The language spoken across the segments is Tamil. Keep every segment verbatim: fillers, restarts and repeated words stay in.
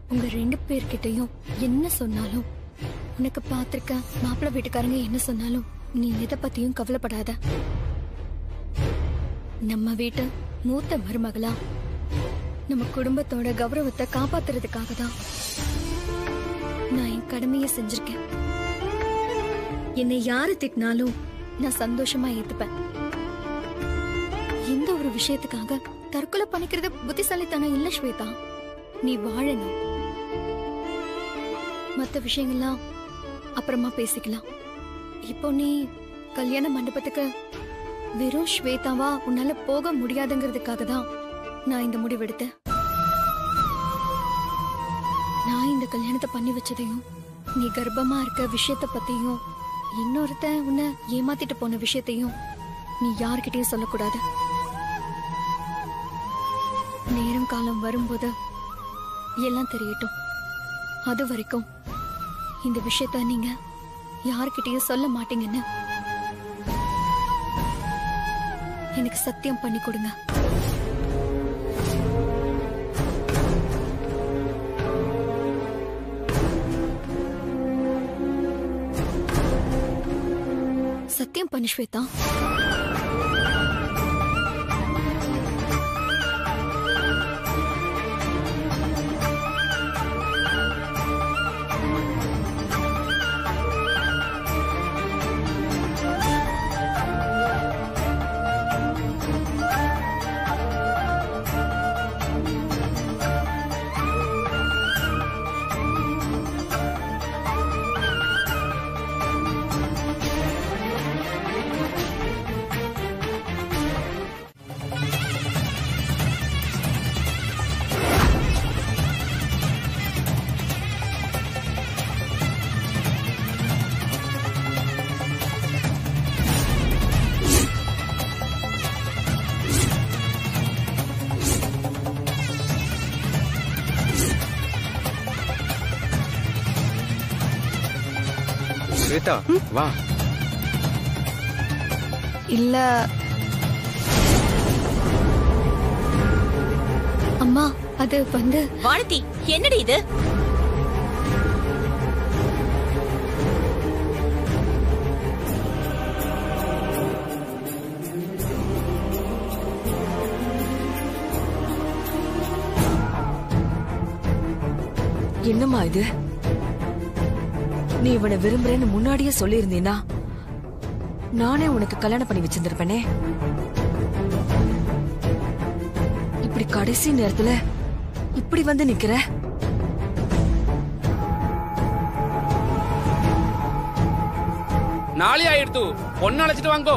உங்க ரெண்டு பேர்கிட்டயும் என்ன சொன்னாலும், உனக்கு பாத்திருக்க மாப்பிள்ளை வீட்டுக்காரங்க என்ன சொன்னாலும் நீ எதை பத்தியும் கவலைப்படாத. நம்ம வீட்டு மூத்த மருமகளா நம்ம குடும்பத்தோட கௌரவத்தை காப்பாத்துறதுக்காக தான் நான் என் கடமையை செஞ்சிருக்கேன். என்னை யாரு திட்டினாலும் நான் சந்தோஷமா ஏத்துப்பேன். எந்த ஒரு விஷயத்துக்காக தற்கொலை பண்ணிக்கிறது புத்திசாலித்தனம் இல்ல ஸ்வேதா. நீ வாழணும். மத்த விஷயங்கள்லாம் அப்புறமா பேசிக்கலாம். இப்போ நீ கல்யாண மண்டபத்துக்கு வெறும் ஸ்வேதாவா உன்னால போக முடியாதுங்கிறதுக்காக தான் நான் இந்த முடிவெடுத்தேன். நான் இந்த கல்யாணத்தை பண்ணி வச்சதையும், நீ கர்ப்பமா இருக்க விஷயத்த பத்தியும், இன்னொருத்த உன்னை ஏமாத்திட்டு போன விஷயத்தையும் நீ யார்கிட்டயும் சொல்லக்கூடாது. நேரம் காலம் வரும்போது எல்லாம் தெரியட்டும். அது வரைக்கும் இந்த விஷயத்த நீங்க யார்கிட்டயும் சொல்ல மாட்டீங்கன்னு எனக்கு சத்தியம் பண்ணி கொடுங்க. சத்தியம் பண்ணு ஸ்வேதா. ஸ்வேதா வா. இல்ல அம்மா, அது வந்து வானதி, என்னடி இது? என்னம்மா இது? நீ இவனை விரும்புறேன்னு முன்னாடியே சொல்லி இருந்தீனா நானே உனக்கு கல்யாணம் பண்ணி வச்சிருந்திருப்பேனே. இப்படி கடைசி நேரத்துல இப்படி வந்து நிக்கிற. நாளை ஆயிடுத்து, பொண்ணு அழைச்சிட்டு வாங்கோ.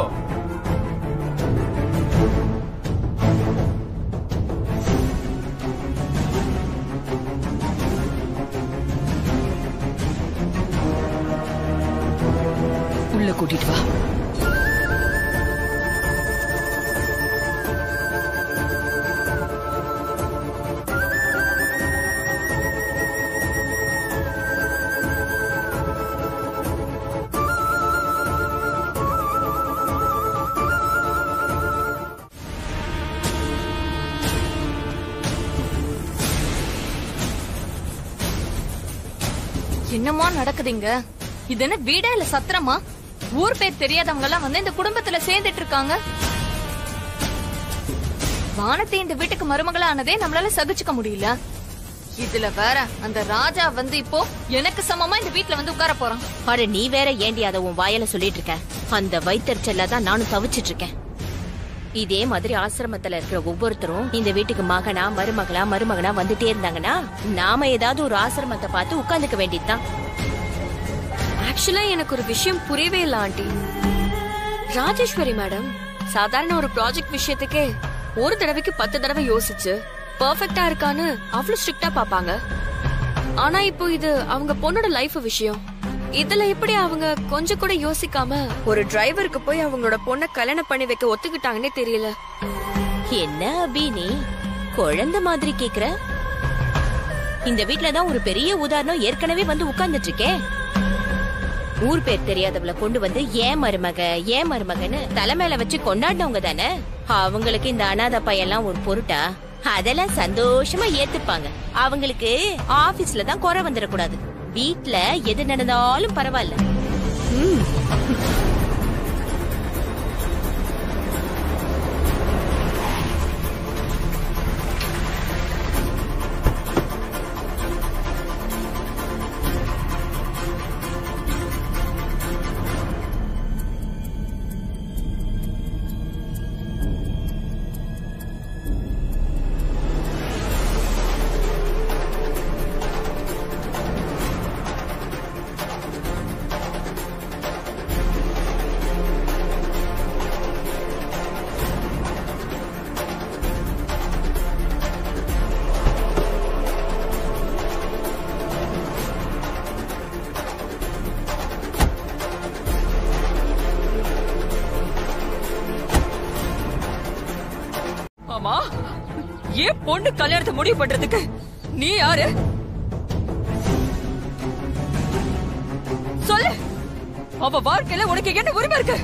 உள்ள கூட்டிட்டு வா. என்னமா நடக்குதுங்க? இது என்ன வீடா இல்ல சத்திரமா? ஊர் பேர் தெரியாதவங்க எல்லாம் வந்து இந்த குடும்பத்துல சேர்ந்துட்டு இருக்காங்க. வானத்தை இந்த வீட்டுக்கு மருமகளா ஆனதே நம்மளால சகிச்சுக்க முடியல. இதுல வேற அந்த ராஜா வந்து இப்போ எனக்கு சமமா இந்த வீட்டுல வந்து உட்கார போறான். அட நீ வேற ஏண்டி அத உன் வாயால சொல்லிட்டு இருக்க? அந்த வைத்தறிச்சல்ல தான் நானும் தவிச்சிட்டு இருக்கேன். இதே மாதிரி ஆசிரமத்துல இருக்கிற ஒவ்வொருத்தரும் இந்த வீட்டுக்கு மகனா மருமகளா மருமகனா வந்துட்டே இருந்தாங்கன்னா நாம ஏதாவது ஒரு ஆசிரமத்தை பார்த்து உட்கார்ந்துக்க வேண்டியதுதான். ஆக்சுவலா எனக்கு ஒரு விஷயம் புரியவே இல்ல ஆண்டி. ராஜேஸ்வரி மேடம் சாதாரண ஒரு ப்ராஜெக்ட் விஷயத்துக்கே ஒரு தடவைக்கு பத்து தடவை யோசிச்சு பெர்ஃபெக்ட்டா இருக்கான்னு அவ்வளவு ஸ்ட்ரிக்ட்டா பாப்பாங்க. ஆனா இப்போ இது அவங்க பொண்ணோட லைஃப் விஷயம். இதுல எப்படி அவங்க கொஞ்சம் கூட யோசிக்காம ஒரு டிரைவருக்கு போய் அவங்களோட பொண்ணை கல்யாணம் பண்ணி வைக்க ஒத்துக்கிட்டாங்கன்னே தெரியல. என்ன அபி நீ குழந்தை மாதிரி கேக்குற? இந்த வீட்டுலதான் ஒரு பெரிய உதாரணம் ஏற்கனவே வந்து உட்கார்ந்துட்டு இருக்கேன். ஊர் பேர் தெரியாதவளை கொண்டு வந்து ஏன் மருமக ஏன் மருமகன்னு தலைமையில வச்சு கொண்டாடினவங்க தானே. அவங்களுக்கு இந்த அனாதை பையெல்லாம் ஒரு பொருட்டா? அதெல்லாம் சந்தோஷமா ஏத்துப்பாங்க. அவங்களுக்கு ஆபீஸ்ல தான் குறை வந்துடக்கூடாது. வீட்ல எது நடந்தாலும் பரவாயில்ல. ஏன் பொண்ணு கல்யாணத்தை முடிவு பண்றதுக்கு நீ யாரு? சொல்லு. அவ வாழ்க்கையில உனக்கு என்ன உரிமை இருக்கு?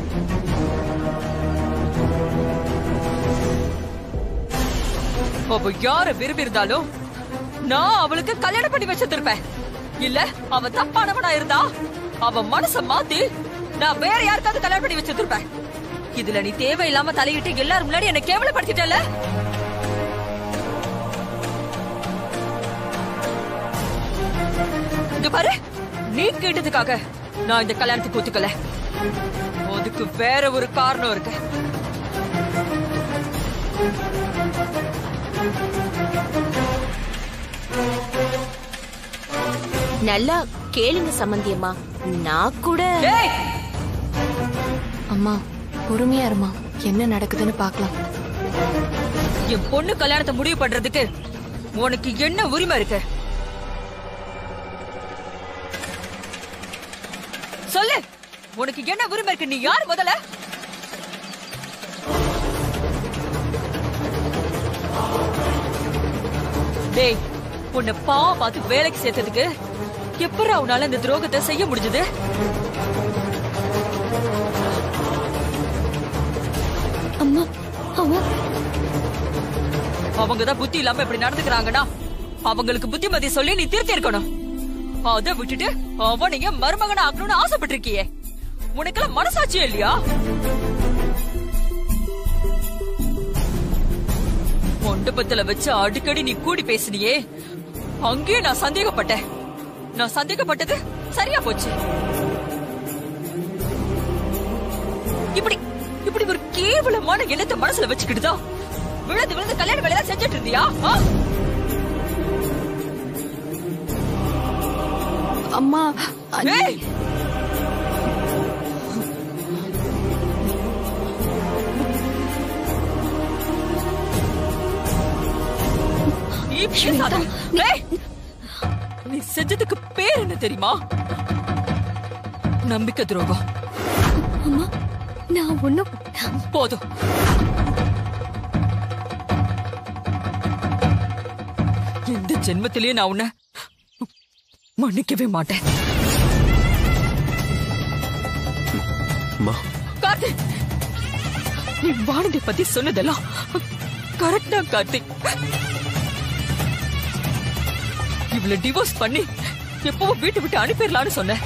அவ யார விரும்பி இருந்தாலும் நான் அவளுக்கு கல்யாணம் பண்ணி வச்சிருப்பேன். இல்ல அவ தப்பானவனா இருந்தா அவ மனச மாத்தி நான் வேற யாருக்காவது கல்யாணம் பண்ணி வச்சிருப்பேன். இதுல நீ தேவையில்லாம தலையிட்டு எல்லாரும் முன்னாடி என்ன கேவலப்படுத்திட்டல. இங்க பாரு, நீ கேட்டதுக்காக நான் இந்த கல்யாணத்துக்கு ஒத்துக்கல. அதுக்கு வேற ஒரு காரணம் இருக்கு. நல்லா கேளுங்க சம்பந்தியம்மா. நான் கூட அம்மா பொறுமையா இருமா, என்ன நடக்குதுன்னு பாக்கலாம். என் பொண்ணு கல்யாணத்தை முடிவு பண்றதுக்கு உனக்கு என்ன உரிமை இருக்கு? சொல்லு, உனக்கு என்ன உரிமை இருக்கு? நீ யார் முதல்ல? டேய், உன்னை பாவம் பார்த்து வேலைக்கு சேர்த்ததுக்கு எப்பரா உன்னால இந்த துரோகத்தை செய்ய முடிஞ்சது? அம்மா, அவ அவங்கதான் புத்தி இல்லாம இப்படி நடந்துக்கிறாங்கன்னா அவங்களுக்கு புத்திமதி சொல்லி நீ திருத்தி இருக்கணும். அத விட்டுட்டு அவனைய மருமகன ஆக்கணும்னு ஆசைப்பட்டிருக்கியே, உனக்கெல்லாம் மனசாட்சியே இல்லையா? மண்டபத்துல வச்சு அடிக்கடி நீ கூடி பேசினியே, அங்கேயே நான் சந்தேகப்பட்டேன். நான் சந்தேகப்பட்டது சரியா போச்சு. இப்படி இப்படி ஒரு கேவலமான எண்ணத்தை மனசுல வச்சுக்கிட்டுதான் விழுந்து விழுந்து கல்யாண வேலையா செஞ்சுட்டு இருந்தியா? அம்மா, நீ செஞ்சதுக்கு பேர் என்ன தெரியுமா? நம்பிக்கை துரோகம். அம்மா, நான் ஒண்ணும் போதும். எந்த ஜென்மத்திலேயே நான் உன்னை மன்னிக்கவே மாட்டேன். கார்த்திக், நீ வானதி பத்தி சொன்னதெல்லாம் கரெக்டா கார்த்திக். இவள டிவோர்ஸ் பண்ணி எப்பவும் வீட்டு விட்டு அனுப்பிடலான்னு சொன்னேன்.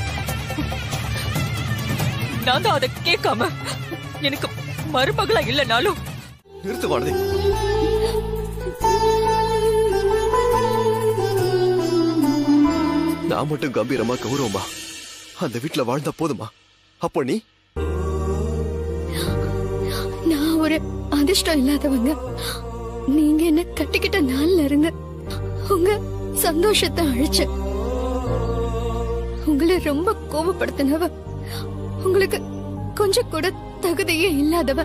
நான் தான் அதை கேட்காம எனக்கு மருமகளா இல்லனாலும் நிறுத்து வானதி. நான் மட்டும் கம்பீரமா கௌரவமா அந்த வீட்டுல வாழ்ந்தா போதுமா? அப்போ நீ? நான் ஒரு அதிர்ஷ்டம் இல்லாதவங்க. நீங்க என்ன கட்டிக்கிட்ட நாள்ல இருந்து உங்க சந்தோஷத்தை அழிச்ச, உங்களை ரொம்ப கோபப்படுத்தினவ, உங்களுக்கு கொஞ்சம் கூட தகுதியே இல்லாதவ.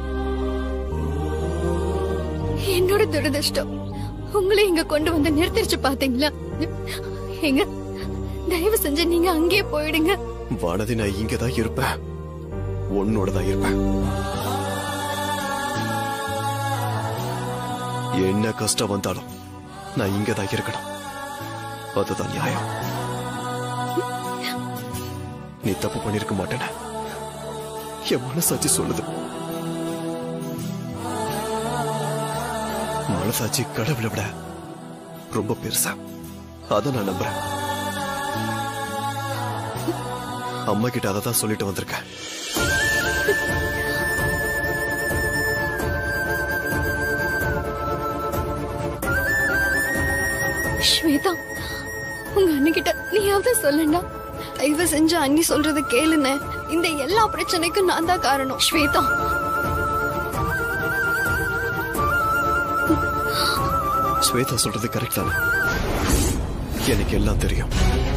என்னோட துரதிர்ஷ்டம் உங்களை இங்க கொண்டு வந்து நிறுத்திருச்சு பாத்தீங்களா? எங்க தயவு செஞ்சு நீங்க அங்கேயே போயிடுங்க. வானதி, நான் இங்கதான் இருப்பேன், உன்னோடதான் இருப்பேன். என்ன கஷ்டம் வந்தாலும் நான் இங்கதான் இருக்கணும். அதுதான் நியாயம். நீ தப்பு பண்ணிருக்க மாட்டேன என் மனசாட்சி சொல்லுது. மனசாட்சி கடவுளை விட ரொம்ப பெருசா. அத நான் நம்புறேன். அம்மா கிட்ட அதை தான் சொல்லிட்டு வந்திருக்கேன். ஸ்வேதா, உங்க அண்ணிக்கிட்ட நீயாவது சொல்லண்டா. தயவு செஞ்சு அண்ணி சொல்றத கேளுன்னு. இந்த எல்லா பிரச்சனைக்கும் நான் தான் காரணம். ஸ்வேதா, ஸ்வேதா சொல்றது கரெக்ட் தானே? எனக்கு எல்லாம் தெரியும்.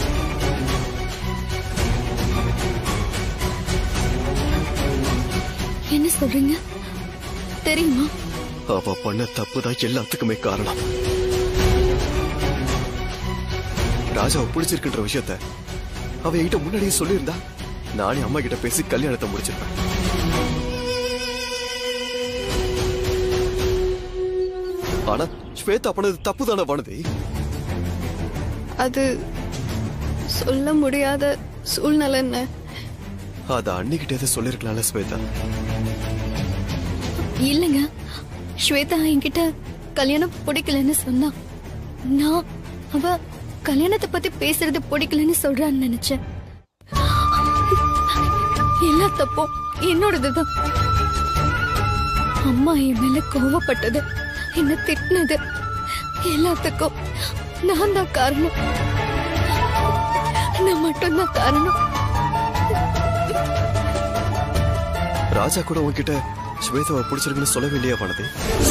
என்ன சொல்றீங்க? தெரியுமா? அவ பண்ண தப்புதான் எல்லாத்துக்குமே காரணம். ராஜாவை பிடிச்சிருக்குன்ற விஷயத்த அவ என்கிட்ட முன்னாடியே சொல்லியிருந்தா நானே அம்மா கிட்ட பேசி கல்யாணத்தை முடிச்சிருப்பேன். ஆனா ஸ்வேதா பண்ணது தப்பு தானே பண்ணது? அது சொல்ல முடியாத சூழ்நிலை. என்ன அத அன்னிக்கிட்டே சொல்லிருக்கலாம்ல ஸ்வேதா? இல்லங்க, ஸ்வேதா என்கிட்ட கல்யாணம் பிடிக்கலன்னு சொன்னா நான் அவ கல்யாணத்தை பத்தி பேசுறது பிடிக்கலன்னு சொல்றான்னு நினைச்சேன். எல்லா தப்பும் என்னோடதுதான். அம்மா என் மேல கோவப்பட்டது, என்ன திட்டினது எல்லாத்துக்கும் நான் தான் காரணம். நான் மட்டும்தான் காரணம். ராஜா கூட உன்கிட்ட ஸ்வேதாவை பிடிச்சிருக்குன்னு சொல்லவே இல்லையா பண்ணது?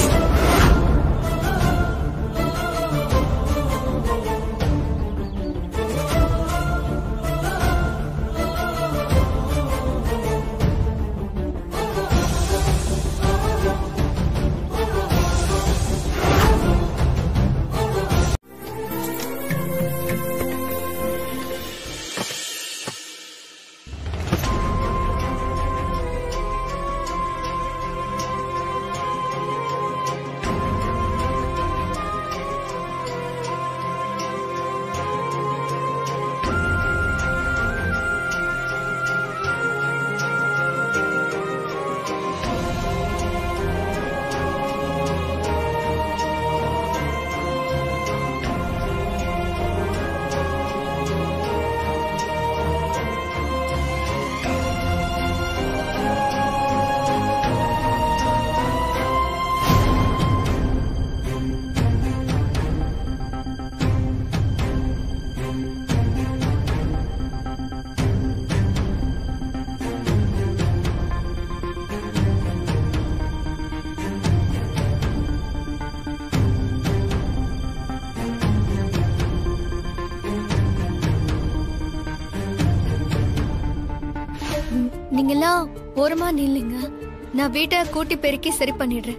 நீங்கெல்லாம் ஓரமா நில்லுங்க, நான் வீட்டை கூட்டி பெருக்கி சரி பண்ணிடுறேன்.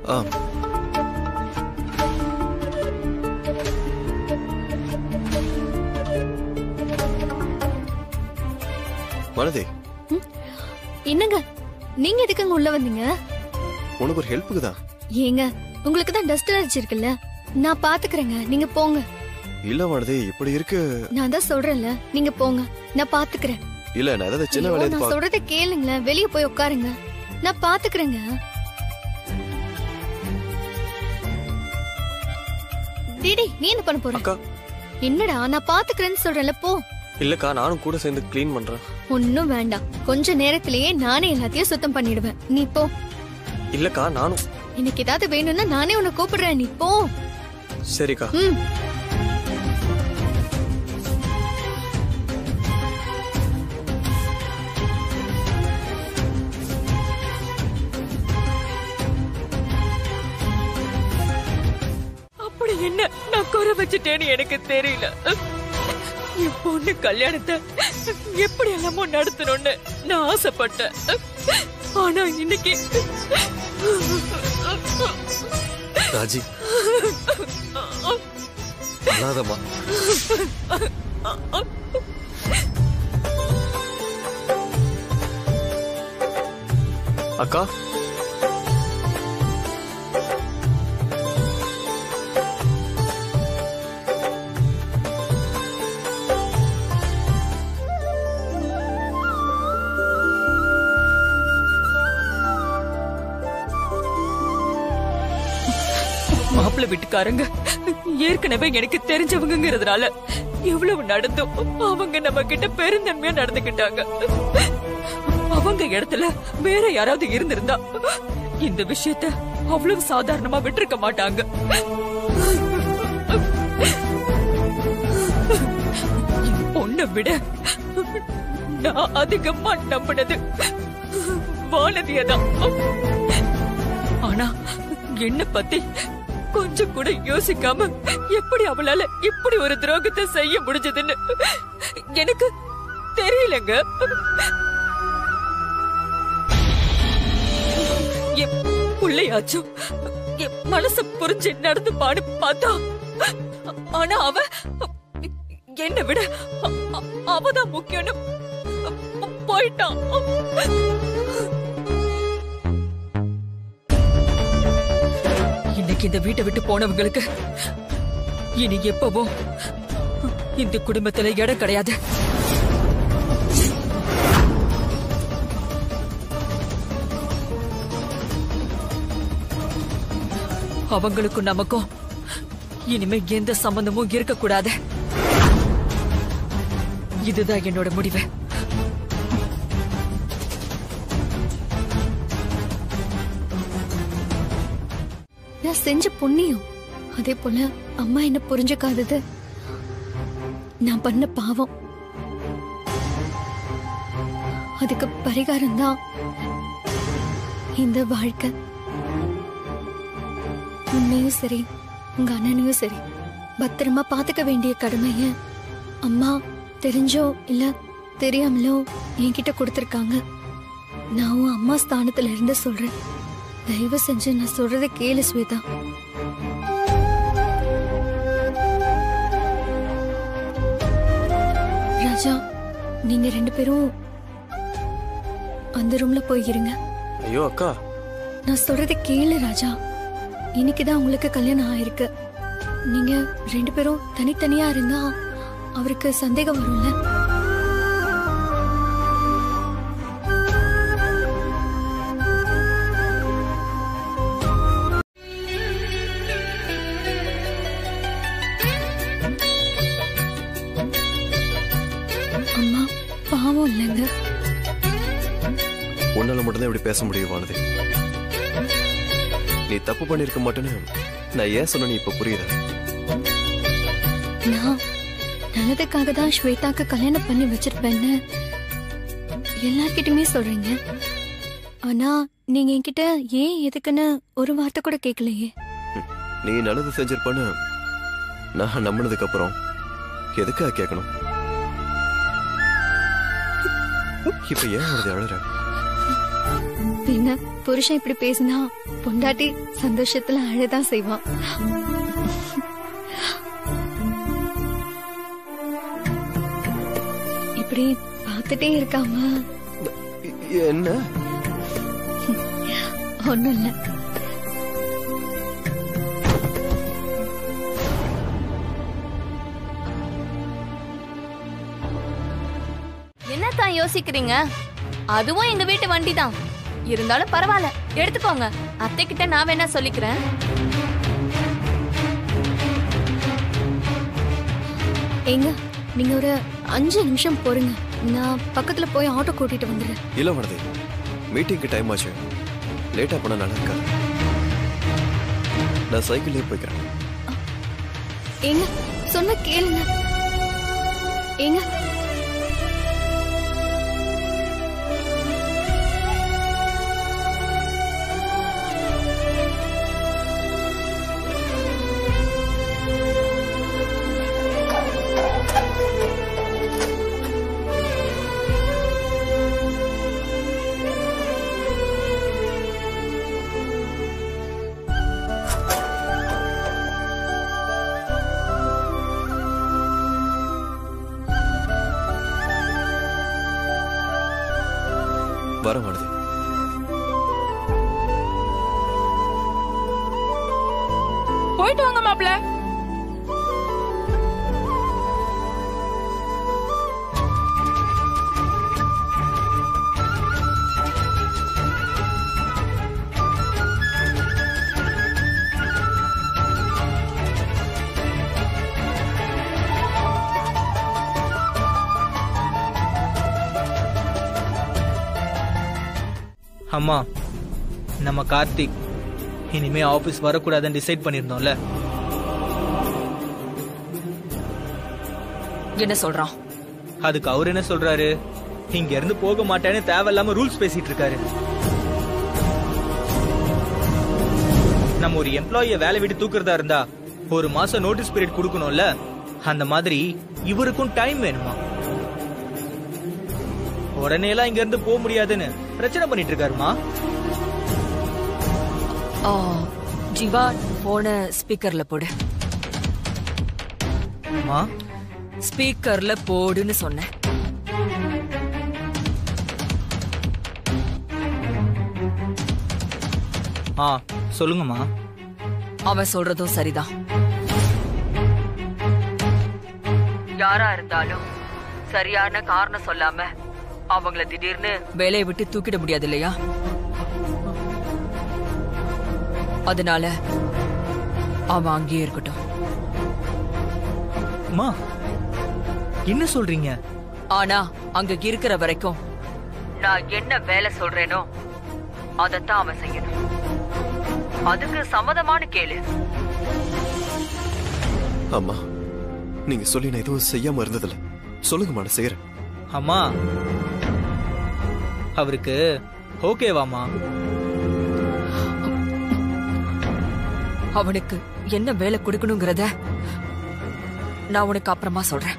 மனதே, என்னங்க நீங்க எதுக்குங்க உள்ள வந்தீங்க? உனக்கு ஒரு ஹெல்ப்புக்கு தான். ஏங்க, உங்களுக்கு தான் டஸ்ட் அலர்ஜி இருக்குல்ல, நான் பாத்துக்கிறேங்க, நீங்க போங்க. இல்ல மனதே, இப்படி இருக்கு. நான் தான் சொல்றேன்ல, நீங்க போங்க, நான் பாத்துக்கிறேன். இல்ல நான் ஏதாவது சின்ன வேலையை நான் சொல்றத கேளுங்களேன், வெளிய போய் உட்காருங்க, நான் பாத்துக்கிறேங்க. டிடி, நீ என்ன பண்ண போற? அக்கா, என்னடா நான் பாத்துக்கிறேன்னு சொல்றேன்ல, போ. இல்லக்கா, நானும் கூட சேர்ந்து க்ளீன் பண்றேன். ஒன்னும் வேண்டாம், கொஞ்ச நேரத்திலேயே நானே எல்லாத்தையும் சுத்தம் பண்ணிடுவேன், நீ போ. இல்லக்கா, நானும். எனக்கு ஏதாவது வேணும்னா நானே உன்னை கூப்பிடுறேன், நீ போ. சரிக்கா. ம். அப்படி என்ன நான் குறை வச்சுட்டேன்னு எனக்கு தெரியல. என் பொண்ணு கல்யாணத்தை எப்படி எல்லாமோ நடத்தணும்னு நான் ஆசைப்பட்டேன். ஆனா இன்னைக்கு ராஜி, அனாதமா அக்கா, மாப்பிள்ளை வீட்டுக்காரங்க ஏற்கனவே எனக்கு தெரிஞ்சவங்கிறதுனால எவ்வளவு நடந்தும் அவங்க நம்ம கிட்ட பெருந்தன்மையா நடந்துக்கிட்டாங்க. அவங்க இடத்துல வேற யாராவது இருந்திருந்தா இந்த விஷயத்த அவ்வளவு சாதாரணமா விட்டுருக்க மாட்டாங்க. பொண்ணை விட நான் அதிகமா நம்பினது வானதியதான். ஆனா என்ன பத்தி கொஞ்சம் கூட யோசிக்காம எப்படி அவளால இப்படி ஒரு துரோகத்தை செய்ய முடிஞ்சதுன்னு எனக்கு தெரியலங்க. என் புள்ளையாச்சும் என் மனச புரிஞ்சு நடந்து பாடு பார்த்தா, ஆனா அவ என்னை விட அவதான் முக்கியம்னு போயிட்டான். இன்னைக்கு இந்த வீட்டை விட்டு போனவங்களுக்கு இனி எப்பவும் இந்த குடும்பத்துல இடம் கிடையாது. அவங்களுக்கும் நமக்கும் இனிமே எந்த சம்பந்தமும் இருக்கக்கூடாது. இதுதான் என்னோட முடிவு. நான் செஞ்ச புண்ணியம், அதே போல அம்மா என்ன புரிஞ்சுக்காதது நான் பண்ண பாவம். அதுக்கு பரிகாரம் தான் இந்த வாழ்க்கை. உன்னையும் சரி உங்க அண்ணனையும் சரி பத்திரமா பாத்துக்க வேண்டிய கடமைய அம்மா தெரிஞ்சோ இல்ல தெரியாமலோ என்கிட்ட கொடுத்திருக்காங்க. நான் அம்மா ஸ்தானத்துல இருந்து சொல்றேன், தயவு செஞ்சு நான் சொல்றத கேளு ஸ்வேதா. ராஜா, நீங்க ரெண்டு பேரும் அந்த ரூம்ல போய் இருங்க. ஐயோ அக்கா, நான் சொல்றத கேளு ராஜா. இன்னைக்குதான் உங்களுக்கு கல்யாணம் ஆயிருக்கு. நீங்க ரெண்டு பேரும் தனித்தனியா இருந்தா அவருக்கு சந்தேகம் வரும்ல. அம்மா பாவம் இல்லைங்க. உன்னால மட்டும்தான் இப்படி பேச முடியும் வானதி. நீ தப்பு பண்ணிருக்க மாட்டேன்னு நான் ஏன் சொன்ன இப்ப புரியுது. நான் நல்லதுக்காக தான் ஸ்வேதாக்கு கல்யாணம் பண்ணி வச்சிருப்பேன்னு எல்லார்கிட்டயுமே சொல்றீங்க. ஆனா நீங்க என்கிட்ட ஏன் எதுக்குன்னு ஒரு வார்த்தை கூட கேட்கலையே. நீ நல்லது செஞ்சிருப்பன்னு நான் நம்பினதுக்கு அப்புறம் எதுக்கா கேட்கணும்? இப்ப ஏன் அவரது அழற? பின்ன புருஷன் இப்படி பேசினா பொண்டாட்டி சந்தோஷத்துல அழதான் செய்வான். இப்படி பார்த்துட்டே இருக்காம என்ன? ஒண்ணும் இல்ல. என்னத்தான் யோசிக்கிறீங்க? அதுவும் எங்க வீட்டு வண்டி தான். இருந்தாலும் பரவாயில்ல, எடுத்துக்கோங்க. அத்தை கிட்ட நான் வேணா சொல்லிக்கிறேன். ஏங்க, நீங்க ஒரு அஞ்சு நிமிஷம் போறீங்க, நான் பக்கத்துல போய் ஆட்டோ கூட்டிட்டு வந்துடுறேன். இல்ல வனதி, மீட்டிங்க்கு டைம் ஆச்சு. லேட்டா பண்ண நல்லா இருக்காது. நான் சைக்கிள்லயே போய்க்கிறேன். ஏங்க, சொன்ன கேளுங்க. ஏங்க, வர வருது. போயிட்டு வாங்க மாப்பிள்ள. அம்மா, நம்ம கார்த்திக் இனிமே ஆபீஸ் வரக்கூடாதுன்னு டிசைட் பண்ணிருந்தோம்ல. என்ன சொல்றான்? அதுக்கு அவர் என்ன சொல்றாரு? இங்க இருந்து போக மாட்டேன்னு தேவையில்லாம ரூல்ஸ் பேசிட்டு இருக்காரு. நம்ம ஒரு எம்ப்ளாயிய வேலை விட்டு தூக்குறதா இருந்தா ஒரு மாசம் நோட்டீஸ் பீரியட் கொடுக்கணும்ல, அந்த மாதிரி இவருக்கும் டைம் வேணுமா? உடனே எல்லாம் இங்க இருந்து போக முடியாதுன்னு பிரச்சனை பண்ணிட்டு இருக்காருமா. ஜீவா, போன ஸ்பீக்கர்ல போடு. ஸ்பீக்கர்ல போடுன்னு சொன்னேன். ஆ, சொல்லுங்கம்மா. அவன் சொல்றதும் சரிதான். யாரா இருந்தாலும் சரியான காரணம் சொல்லாம அவங்கள திடீர்னு வேலையை விட்டு தூக்கிட முடியாது இல்லையா? அதனால அவன் அங்கேயே இருக்கட்டும். அம்மா, என்ன சொல்றீங்க? ஆனா அங்க இருக்கிற வரைக்கும் நான் என்ன வேலை சொல்றேனோ அதத்தான் அவன் செய்யணும். அதுக்கு சம்மதமான கேளு. அம்மா, நீங்க சொல்லி நான் எதுவும் செய்யாம இருந்ததில்ல. சொல்லுங்கம்மா, நான் செய்யறேன். அம்மா, அவருக்கு ஓகேவாமா? அவனுக்கு என்ன வேலை கொடுக்கணுங்கிறத நான் உனக்கு அப்புறமா சொல்றேன்.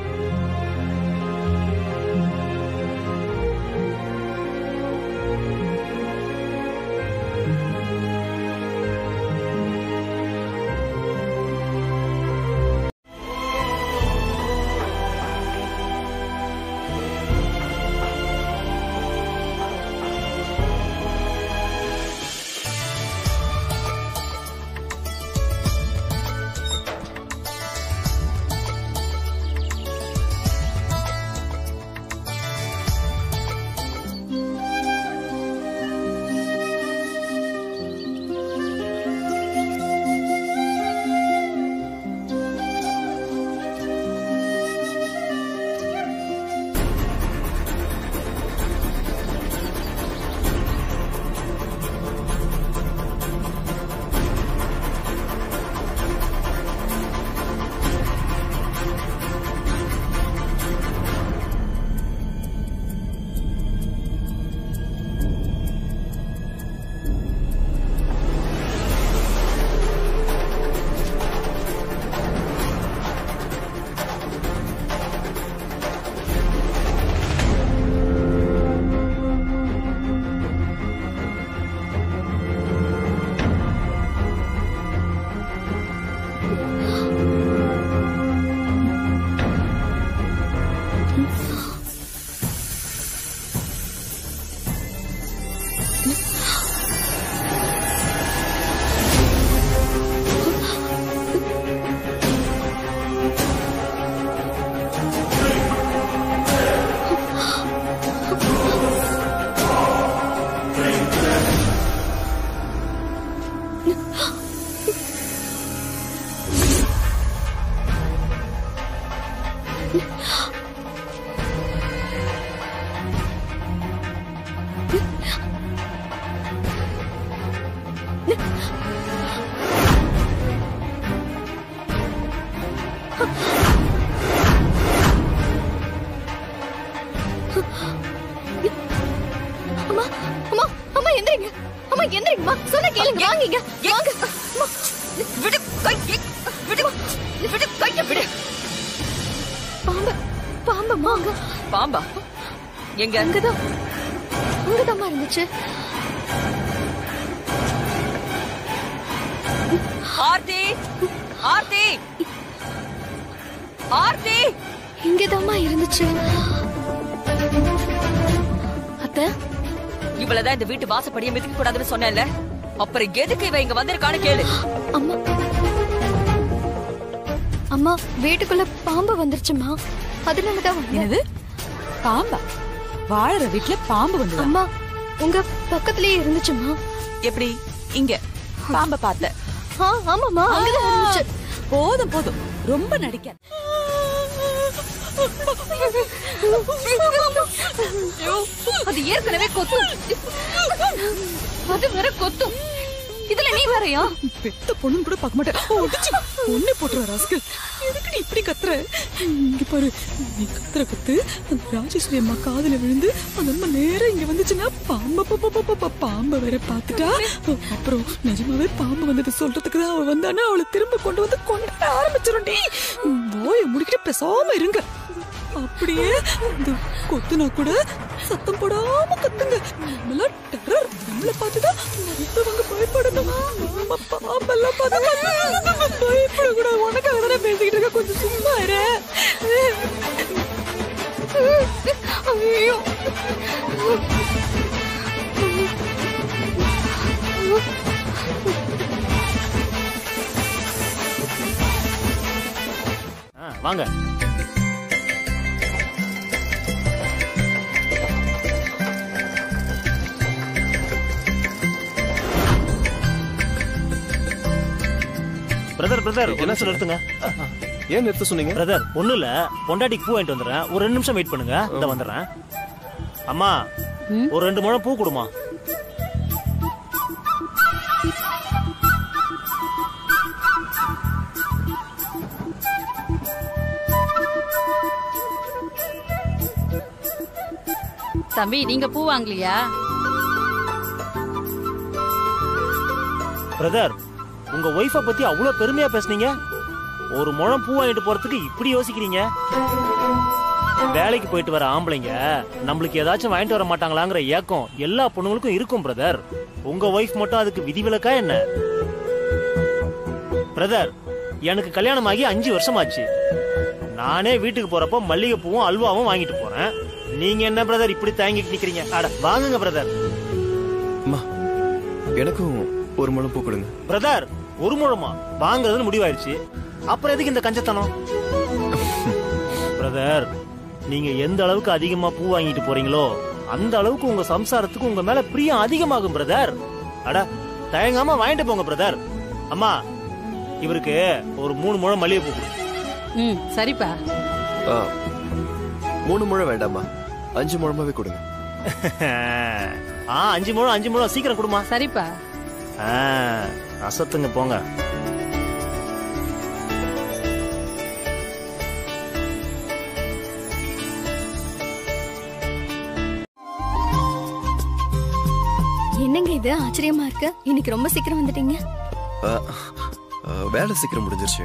அம்மா, அம்மா, அம்மா எந்திரிங்க. அம்மா எந்திரிங்கம்மா. சொன்ன கேளுங்க. வாங்கிங்க. வாங்க. விடு கை. விடு. விடு கைய விடு. பாம்பு. பாம்பம்மா அங்க. பாம்பா? எங்க? அங்கதான். அங்கதாம்மா இருந்துச்சு. ஆர்த்தி! ஆர்த்தி! ஆர்த்தி! இங்கதாம்மா இருந்துச்சு. அத்தை, இவ்வளவுதான் இந்த வீட்டு வாசப்படியை மிதிக்க கூடாதுன்னு சொன்னேன்ல. அப்புறம் எதுக்கு இவ இங்க வந்திருக்கான்னு கேளு. அம்மா, அம்மா வீட்டுக்குள்ள பாம்பு வந்துருச்சுமா. அதனாலதான் என்னது? பாம்பா? வாழற வீட்டுல பாம்பு வந்து? அம்மா, உங்க பக்கத்திலேயே இருந்துச்சுமா. எப்படி? இங்க பாம்ப பார்த்த? ஆமாமா, அங்கதான் இருந்துச்சு. போதும் போதும், ரொம்ப நடிக்க. அது ஏற்கனவே கொத்து. அது வேற கொத்தும். இதுல நீ வரையா? பெத்த பொண்ணு கூட பார்க்க மாட்டேன். ஒடிச்சு பொண்ணு போட்டுற ராஸ்கல். எதுக்கு நீ இப்படி கத்துற? இங்க பாரு, நீ கத்துற கத்து அந்த ராஜேஸ்வரி அம்மா காதுல விழுந்து அந்த அம்மா நேரம் இங்க வந்துச்சுன்னா பாம்ப பாம்ப வேற பாத்துட்டா அப்புறம் நிஜமாவே பாம்பு வந்தது சொல்றதுக்கு தான் அவ வந்தானா அவளை திரும்ப கொண்டு வந்து கொண்டாட ஆரம்பிச்சிடும். டி போய முடிக்கிட்டு பேசாம இருங்க. அப்படியே இந்த கொத்துனா கூட சத்தம் போடாம கத்துங்க. நம்மளாம் டெரர். நம்மள பார்த்துதான் மத்தவங்க பயப்படணும். நம்ம பாம்பெல்லாம் பார்த்து பயப்படக்கூடாது. உனக்காக தானே பேசிக்கிட்டு இருக்க. கொஞ்சம் சும்மா இரு. ஐயோ வாங்க. பிரதர் பிரதர் என்ன சொல்ல நிறுத்துங்க. ஏன் நிறுத்த சொன்னீங்க? பிரதர் ஒண்ணு இல்ல, பொண்டாட்டிக்கு பூ வாங்கிட்டு வந்துடுறேன். ஒரு ரெண்டு நிமிஷம் வெயிட் பண்ணுங்க, இந்த வந்துடுறேன். அம்மா ஒரு ரெண்டு முழம் பூ கொடுமா. தம்பி நீங்க பூ வாங்கலையா? பிரதர் உங்க ஒய்ஃபை பத்தி அவ்வளவு பெருமையா பேசுனீங்க. ஒரு முழம் பூ வாங்கிட்டு போறதுக்கு இப்படி யோசிக்கிறீங்க. வேலைக்கு போயிட்டு வர ஆம்பளைங்க நம்மளுக்கு ஏதாச்சும் வாங்கிட்டு வர மாட்டாங்களாங்கிற ஏக்கம் எல்லா பொண்ணுங்களுக்கும் இருக்கும் பிரதர். உங்க ஒய்ஃப் மட்டும் அதுக்கு விதிவிலக்கா என்ன? பிரதர் எனக்கு கல்யாணம் ஆகி அஞ்சு வருஷம் ஆச்சு. நானே வீட்டுக்கு போறப்போ மல்லிகை பூவும் அல்வாவும் வாங்கிட்டு போறேன். நீங்க என்ன பிரதர் இப்படி தாங்கிட்டு நிக்கிறீங்க? அட வாங்குங்க பிரதர். எனக்கும் ஒரு முழம் பூ கொடுங்க. பிரதர் ஒரு முழமா வாங்குறதுன்னு முடிவாயிருச்சு. அப்புறம் எதுக்கு இந்த கஞ்சத்தனம்? பிரதர் நீங்க எந்த அளவுக்கு அதிகமா பூ வாங்கிட்டு போறீங்களோ அந்த அளவுக்கு உங்க சம்சாரத்துக்கு உங்க மேல பிரியம் அதிகமாகும் பிரதர். அட தயங்காம வாங்கிட்டு போங்க பிரதர். அம்மா இவருக்கு ஒரு மூணு முழம் மல்லிகை பூ கொடு. ம் சரிப்பா. மூணு முழம் வேண்டாமா, அஞ்சு முழமாவே கொடுங்க. ஆ அஞ்சு முழம் அஞ்சு முழம் சீக்கிரம் கொடுமா. சரிப்பா. அசத்துங்க போங்க. என்னங்க இது ஆச்சரியமா இருக்கு. இன்னைக்கு ரொம்ப சீக்கிரம் வந்துட்டீங்க. வேலை சீக்கிரம் முடிஞ்சிருச்சு.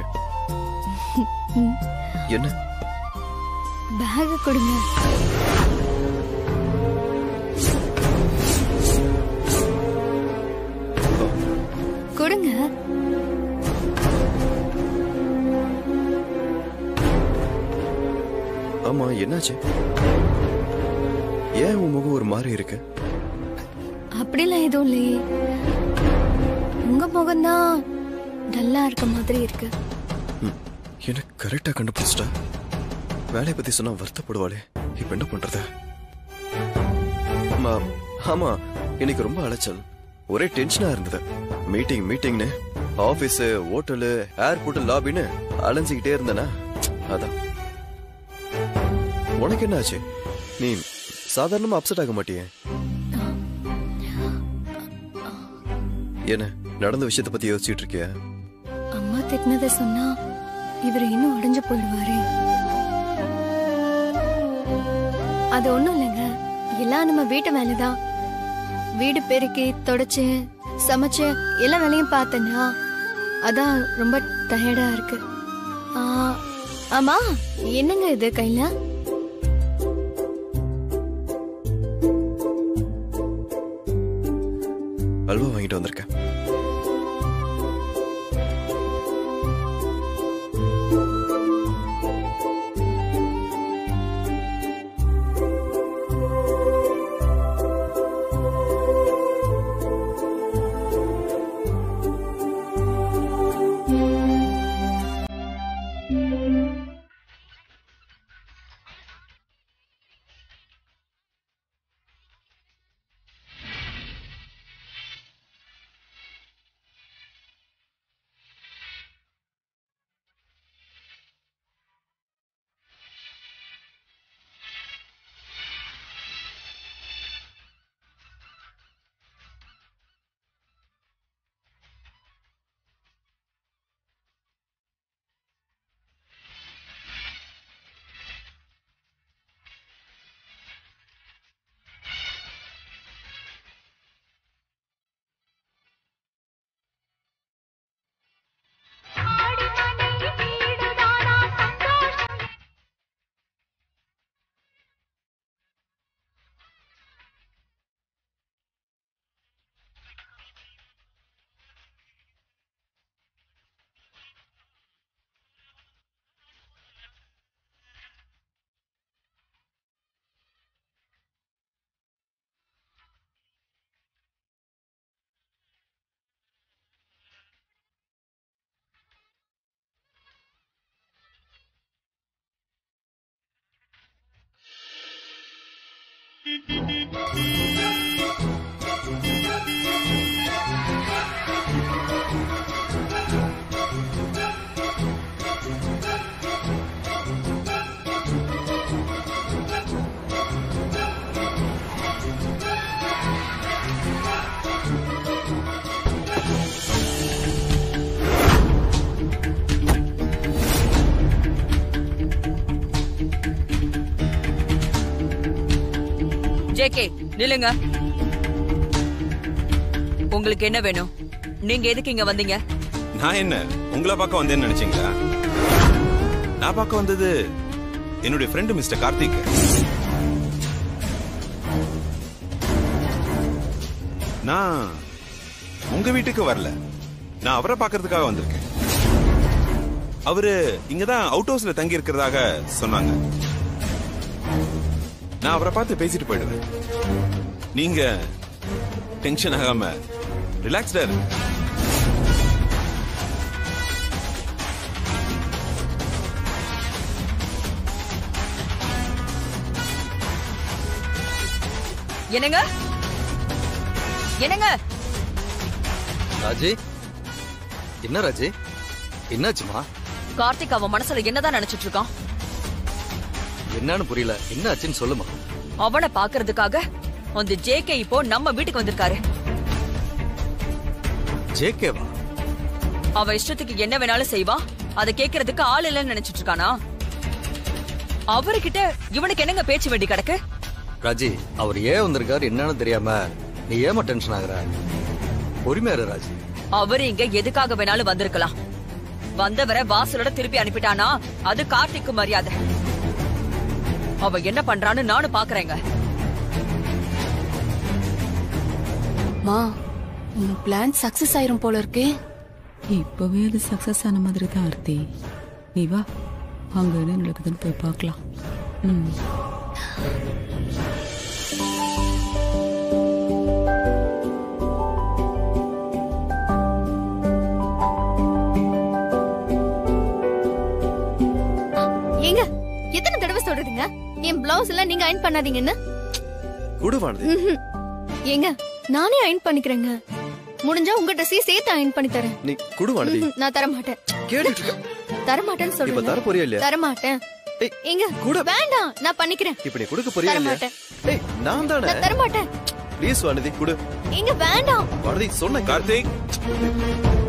என்ன பேக் கொடுங்க. கொடுங்க. ஆமா என்னாச்சு? ஏன் உன் முகம் ஒரு மாதிரி இருக்கு? அப்படிலாம் எதுவும் இல்லையே. உங்க முகம்தான் டல்லா இருக்க மாதிரி இருக்கு. எனக்கு கரெக்டா கண்டுபிடிச்சிட்டா. வேலையை பத்தி சொன்னா வருத்தப்படுவாளே. இப்ப என்ன பண்றது? ஆமா எனக்கு ரொம்ப அலைச்சல், ஒரே டென்ஷனா இருந்தது. மீட்டிங் மீட்டிங்னு ஆபீஸ், ஹோட்டலு, ஏர்போர்ட், லாபின்னு அலைஞ்சிக்கிட்டே இருந்தனா. அதான். உனக்கு என்ன ஆச்சு? நீ சாதாரணமா அப்செட் ஆக மாட்டியே. என்ன நடந்த விஷயத்தை பத்தி யோசிச்சுட்டு இருக்கியா? அம்மா திட்டினதை சொன்னா இவர் இன்னும் உடைஞ்சு போயிடுவாரு. அது ஒண்ணும் இல்லைங்க, எல்லாம் நம்ம வீட்டு வேலைதான். வீடு பெருக்கி தொடச்சு சமைச்சு எல்லா வேலையும் பார்த்தேன்னா அதான் ரொம்ப டயர்டா இருக்கு. ஆமா என்னங்க இது கையில? அல்வா வாங்கிட்டு வந்திருக்கேன். நில்லுங்க. உங்களுக்கு என்ன வேணும்? நீங்க எதுக்கு இங்க வந்தீங்க? நான் என்ன உங்களை பார்க்க வந்தேன்னு நினைச்சீங்களா? நான் பார்க்க வந்தது என்னுடைய ஃப்ரெண்டு மிஸ்டர் கார்த்திக். நான் உங்க வீட்டுக்கு வரல, நான் அவரை பார்க்கறதுக்காக வந்திருக்கேன். அவரு இங்கதான் அவுட் ஹவுஸ்ல தங்கி இருக்கிறதாக சொன்னாங்க. நான் அவரை பார்த்து பேசிட்டு போயிடுவேன். நீங்க டென்ஷன் ஆகாம ரிலாக்ஸ்டா இருங்க. என்னங்க என்னங்க ராஜி, என்ன ராஜி, என்னாச்சுமா? கார்த்திக் அவன் மனசுல என்னதான் நினைச்சிட்டு இருக்கான்? என்னன்னு புரியல, என்ன ஆச்சுன்னு சொல்லுமா. அவனை பாக்குறதுக்காக அந்த ஜேகே இப்போ நம்ம வீட்டுக்கு வந்திருக்காரு. ஜேகேவா? அவ இஷ்டத்துக்கு என்ன வேணாலும் செய்வா, அதை கேட்கறதுக்கு ஆள் இல்லைன்னு நினைச்சிட்டு இருக்கானா? அவர்கிட்ட இவனுக்கு என்னங்க பேச்சு வேண்டி கிடக்கு? ராஜி, அவர் ஏன் வந்திருக்காரு என்னன்னு தெரியாம நீ ஏமா டென்ஷன் ஆகுற? பொறுமையா இரு ராஜி. அவரு இங்க எதுக்காக வேணாலும் வந்திருக்கலாம். வந்தவரை வாசலோட திருப்பி அனுப்பிட்டானா அது கார்த்திக்கு மரியாதை. அவ என்ன பண்றான்னு நானும் பாக்குறேங்க. மா, உன் பிளான் சக்சஸ் ஆயிரும் போல இருக்கே. இப்பவே அது சக்சஸ் ஆன மாதிரி தான் ஆர்த்தி. நீ வா, அங்க என்ன நடக்குதுன்னு போய் பார்க்கலாம். ம். ஏங்க, எத்தனை தடவை சொல்றதுங்க என் பிளவுஸ் எல்லாம் நீங்க அயன் பண்ணாதீங்கன்னு? கூடவானது. ம்ஹும். ஏங்க, நானே அயன் பண்ணிக்கிறேங்க. முடிஞ்சா உங்க ட்ரெஸ்ஸையும் சேர்த்து அயன் பண்ணி தரேன். நீ கூடவானது. ம்ஹும், நான் தர மாட்டேன். கேட்டுட்டு இருக்க. தர மாட்டேன்னு இப்ப சொல்றேன். தர போறியா இல்லையா? தர மாட்டேன். ஏய், ஏங்க, கூட வேண்டாம், நான் பண்ணிக்கிறேன். இப்ப நீ கொடுக்க போறியா தர இல்லையா? மாட்டேன். ஏய், நான் தானே. நான் தர மாட்டேன். ப்ளீஸ் வானதி, குடு. ஏங்க, வேண்டாம். வானதி சொன்ன கார்த்திக்